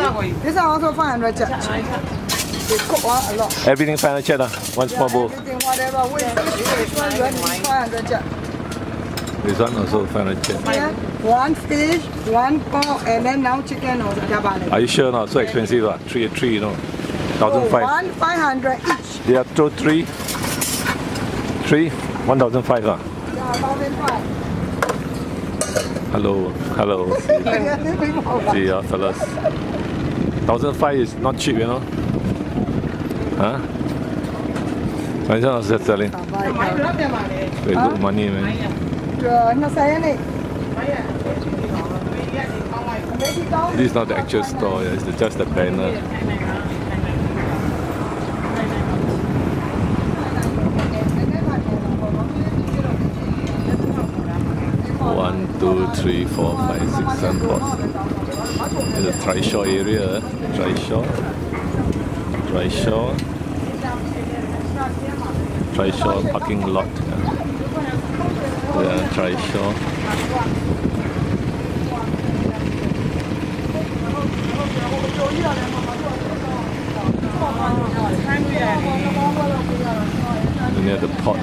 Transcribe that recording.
This is also 500 chat. They cook a lot. Everything 500 chat, one small bowl. Everything, whatever. Which one you want? 500 chat. This one also 500 chat. Yeah. One fish, one pork, and then now chicken or jabali. Are you sure not? So expensive, three, you know. 1,500. 1,500 each. They are throw three, 1,500. Yeah, 1,500. Hello. See ya, fellas. 1,500 is not cheap, you know. Huh? This one also selling. Very good money, man. This is not the actual store, it's just the banner. One, two, three, four, 5, 6, 7 plots. It's the Trishaw area. Trishaw parking lot. Yeah, Trishaw. Near the pot.